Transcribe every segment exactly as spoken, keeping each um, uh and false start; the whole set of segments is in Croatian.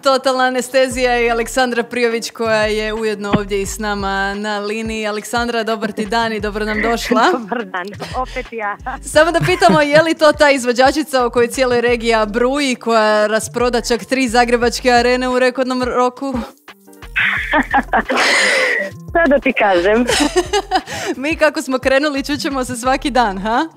Totalna anestezija i Aleksandra Prijović koja je ujedno ovdje i s nama na liniji. Aleksandra, dobar ti dan i dobro nam došla. Dobar dan, opet ja. Samo da pitamo, je li to ta izvođačica o kojoj cijeloj regija bruji, koja rasproda čak tri zagrebačke arene u rekordnom roku? Sad da ti kažem. Mi kako smo krenuli čućemo se svaki dan, ha?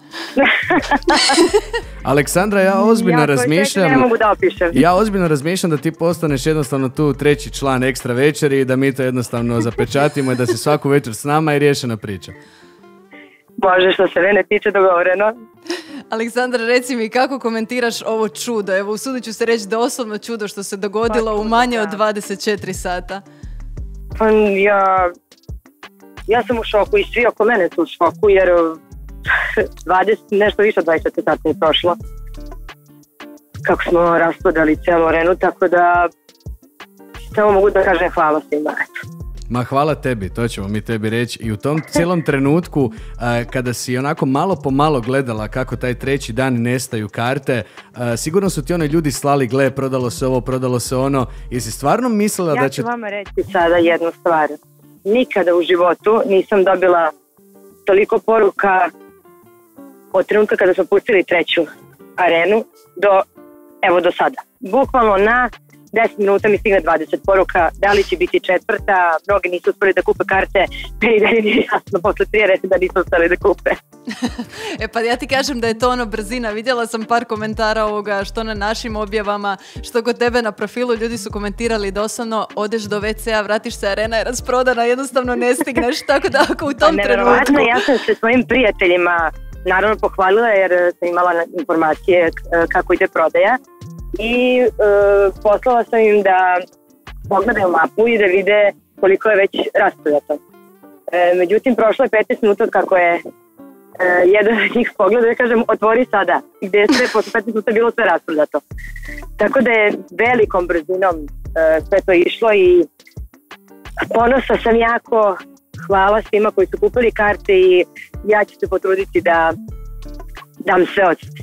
Aleksandra, ja ozbiljno ja razmišljam. Ne mogu da opišem. Ja ozbiljno razmišljam da ti postaneš jednostavno tu treći član Ekstra večeri i da mi to jednostavno zapečatimo i da si svaku večer s nama i riješena priča. Može, što se mene tiče, dogovoreno. Aleksandra, reci mi kako komentiraš ovo čudo? Evo, usudit ću se reći doslovno čudo što se dogodilo pa, u manje da. od dvadeset četiri sata. Pa, ja, ja sam u šoku i svi oko mene su u šoku jer dvadeset, nešto više od dvadeset sata je prošlo. Kako smo raspodali cijelu arenu, tako da samo mogu da kažem hvala svima. Ma hvala tebi, to ćemo mi tebi reći. I u tom cijelom trenutku, uh, kada si onako malo po malo gledala kako taj treći dan nestaju karte, uh, sigurno su ti oni ljudi slali, gle, prodalo se ovo, prodalo se ono. Jesi stvarno mislila ja da će... Ja ću vama reći sada jednu stvar. Nikada u životu nisam dobila toliko poruka od trenutka kada smo pustili treću arenu do, evo do sada. Bukvalno na deset minuta mi stigne dvadeset poruka, da li će biti četvrta, mnogi nisu uspjeli da kupe karte, meni da nije jasno posle tri arene da nisu uspjeli da kupe. E pa ja ti kažem da je to ono brzina, vidjela sam par komentara ovoga što na našim objavama, što kod tebe na profilu, ljudi su komentirali doslovno, odeš do ve ce a, vratiš se, arena je rasprodana, jednostavno ne stigneš, tako da ako u tom trenutku... Ja sam se svojim prijateljima naravno pohvalila jer sam imala informacije kako ide prodaja. I e, poslala sam im da pogledaju mapu i da vide koliko je već rasprodato. E, međutim, prošlo je petnaest minuta od kako je e, jedan od njih pogledao i kažem otvori sada, gdje je sve posle petnaest minuta bilo sve rasprodato. Tako da je velikom brzinom e, sve to išlo i ponosna sam jako, hvala svima koji su kupili karte i ja ću se potruditi da dam sve od sebe.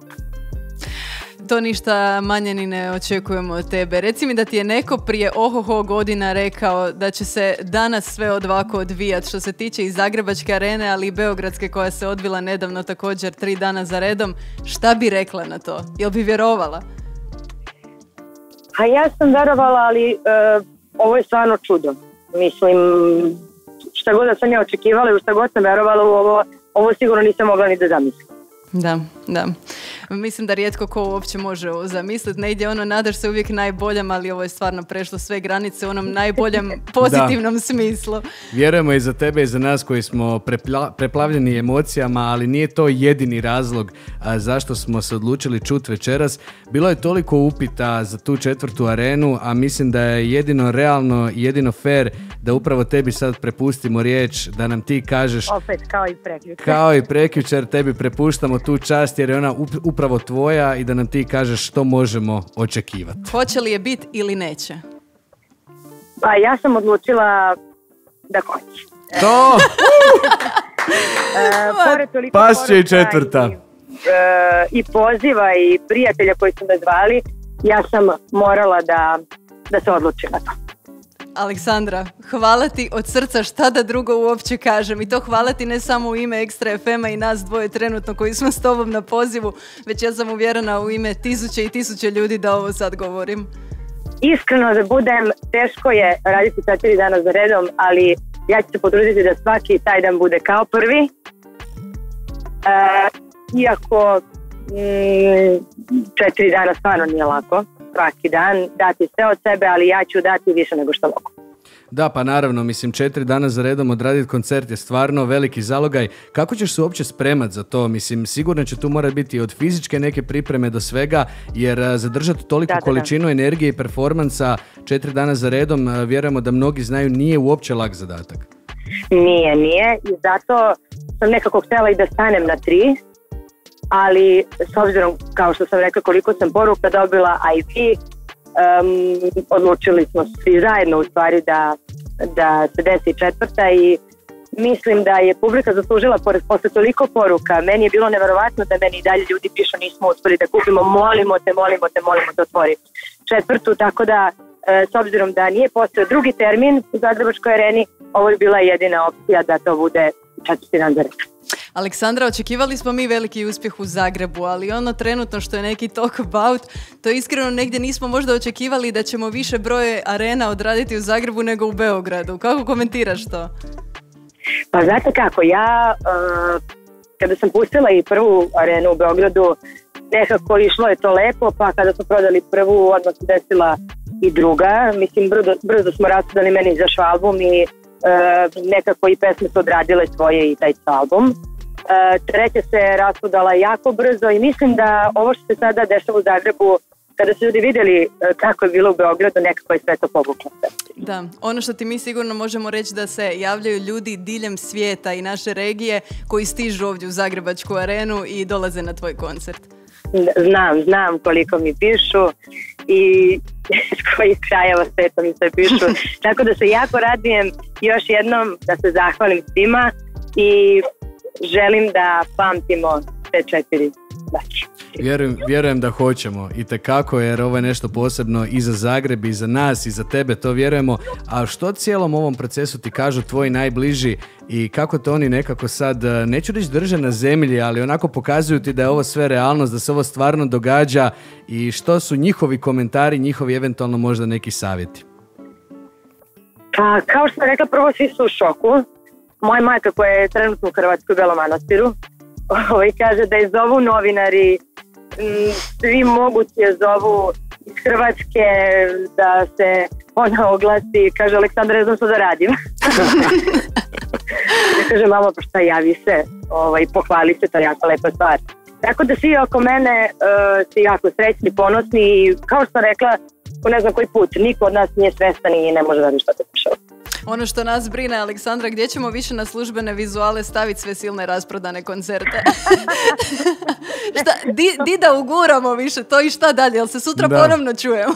To ništa manje ni ne očekujemo od tebe. Reci mi da ti je neko prije ohoho godina rekao da će se danas sve od ovako odvijati što se tiče i Zagrebačke arene, ali i Beogradske koja se odvila nedavno također tri dana za redom. Šta bi rekla na to? Jel bi vjerovala? A ja sam vjerovala, ali uh, ovo je stvarno čudo. Mislim, šta god da sam ja očekivala i šta god sam vjerovala u ovo, ovo sigurno nisam mogla ni da zamislim. Da, da. Mislim da rijetko ko uopće može ovo zamisliti. Ne ide ono, nadaš se uvijek najboljem, ali ovo je stvarno prešlo sve granice u onom najboljem pozitivnom smislu. Vjerujemo i za tebe i za nas koji smo prepla- preplavljeni emocijama, ali nije to jedini razlog a, zašto smo se odlučili čuti večeras. Bilo je toliko upita za tu četvrtu arenu, a mislim da je jedino realno i jedino fair da upravo tebi sad prepustimo riječ, da nam ti kažeš... Opet kao i prekjučer. Kao i prekjučer tebi prepuštamo tu čast jer je ona upravo tvoja i da nam ti kažeš što možemo očekivati. Hoće li je biti ili neće? Pa ja sam odlučila da hoće. To! e, Pas će i četvrta. I, e, I poziva i prijatelja koji su me zvali, ja sam morala da, da se odlučim na to. Aleksandra, hvala ti od srca, šta da drugo uopće kažem. I to hvala ti ne samo u ime Ekstra ef ema i nas dvoje trenutno koji smo s tobom na pozivu, već ja sam uvjerena u ime tisuće i tisuće ljudi da ovo sad govorim. Iskreno da budem, teško je raditi četiri dana za redom, ali ja ću se potruditi da svaki taj dan bude kao prvi. E, iako mm, četiri dana stvarno nije lako. Svaki dan dati sve od sebe, ali ja ću dati više nego što mogu. Da, pa naravno, mislim, četiri dana za redom odraditi koncert je stvarno veliki zalogaj. Kako ćeš se uopće spremat za to? Mislim, sigurno će tu morati biti od fizičke neke pripreme do svega, jer zadržati toliku da, da, količinu da. energije i performansa četiri dana za redom, vjerujemo da mnogi znaju, nije uopće lak zadatak. Nije, nije. I zato sam nekako htjela i da stanem na tri, ali s obzirom, kao što sam rekla, koliko sam poruka dobila, a i vi, um, odlučili smo svi zajedno u stvari da, da se desi četvrta i mislim da je publika zaslužila pored, posle toliko poruka. Meni je bilo neverovatno da meni i dalje ljudi pišu nismo uspeli da kupimo, molimo te, molimo te, molimo te otvori četvrtu, tako da e, s obzirom da nije postao drugi termin u Zagrebačkoj areni, ovo je bila jedina opcija da to bude četvrti dan za redom. Aleksandra, očekivali smo mi veliki uspjeh u Zagrebu, ali ono trenutno što je neki talk about, to iskreno negdje nismo možda očekivali da ćemo više broje arena odraditi u Zagrebu nego u Beogradu. Kako komentiraš to? Pa znate kako, ja uh, kada sam pustila i prvu arenu u Beogradu, nekako išlo je to lepo, pa kada smo prodali prvu, odmah se desila i druga. Mislim, brzo, brzo smo rasudali, meni izašao album i uh, nekako i pesme su odradile svoje i taj album. Uh, treća se rasudala jako brzo i mislim da ovo što se sada dešava u Zagrebu, kada su ljudi vidjeli kako je bilo u Beogradu, nekako je sve to povuklo. Da, ono što ti mi sigurno možemo reći da se javljaju ljudi diljem svijeta i naše regije koji stižu ovdje u Zagrebačku arenu i dolaze na tvoj koncert. Znam, znam koliko mi pišu i s kojih krajeva sveta mi se pišu. Tako da se jako radujem još jednom da se zahvalim svima i želim da pamtimo te četiri dače. Vjerujem, vjerujem da hoćemo i tekako, jer ovo je nešto posebno i za Zagreb i za nas i za tebe, to vjerujemo. A što cijelom ovom procesu ti kažu tvoji najbliži i kako to oni nekako sad, neću reći drže na zemlji, ali onako pokazuju ti da je ovo sve realnost, da se ovo stvarno događa i što su njihovi komentari, njihovi eventualno možda neki savjeti? Pa, kao što sam rekla, prvo svi su u šoku. Moja majka koja je trenutno u Hrvatskoj u Belom Manastiru, ovaj, kaže da je zovu novinari, svi moguće zovu iz Hrvatske da se ona oglasi, kaže Aleksandra, ne znam što da radim. Ja kaže, mama, pa šta, javi se, ovaj, pohvali se, to je jako lepa stvar. Tako da svi oko mene uh, su jako srećni, ponosni i kao što sam rekla, ko ne znam koji put, niko od nas nije svestan i ne može da što se pišao. Ono što nas brine, Aleksandra, gdje ćemo više na službene vizuale staviti sve silne rasprodane koncerte? šta, di, di da uguramo više to i šta dalje, jel se sutra da. Ponovno čujemo?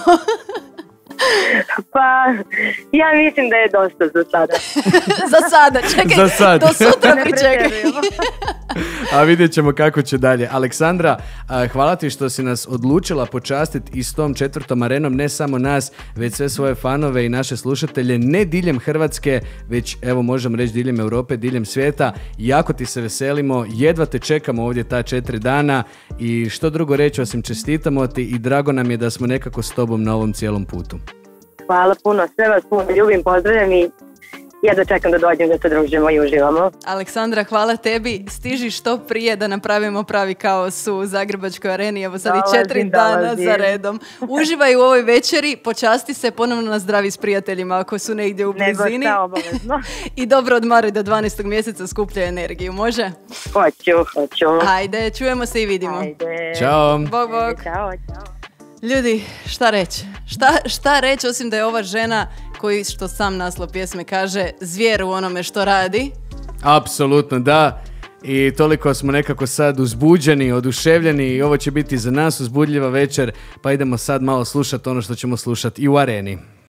Pa, ja mislim da je dosta za sada. Za sada, čekaj, za sad. Do sutra pričekaj. A vidjet ćemo kako će dalje. Aleksandra, hvala ti što si nas odlučila počastiti i s tom četvrtom arenom, ne samo nas, već sve svoje fanove i naše slušatelje, ne diljem Hrvatske, već evo možemo reći diljem Europe, diljem svijeta. Jako ti se veselimo, jedva te čekamo ovdje ta četiri dana i što drugo reći osim čestitamo ti i drago nam je da smo nekako s tobom na ovom cijelom putu. Hvala puno, sve vas puno ljubim, pozdravljam i ja da čekam da dođem da se družimo i uživamo. Aleksandra, hvala tebi. Stiži što prije da napravimo pravi kaos u Zagrebačkoj areni. Evo sad i četiri dana dolazim. Za redom. Uživaj u ovoj večeri, počasti se, ponovno na zdravi s prijateljima ako su negdje u blizini. Nego šta, obavezno. I dobro odmaraj do dvanaestog mjeseca, skuplja energiju, može? Hoću, hoću. Ajde, čujemo se i vidimo. Ajde. Ćao. Bog, bog. Ajde, čao, čao. Ljudi, šta reći? Šta, šta reći osim da je ova žena, koji što sam naslov pjesme kaže, zvjer u onome što radi? Apsolutno, da. I toliko smo nekako sad uzbuđeni, oduševljeni i ovo će biti za nas uzbudljiva večer, pa idemo sad malo slušati ono što ćemo slušati i u areni.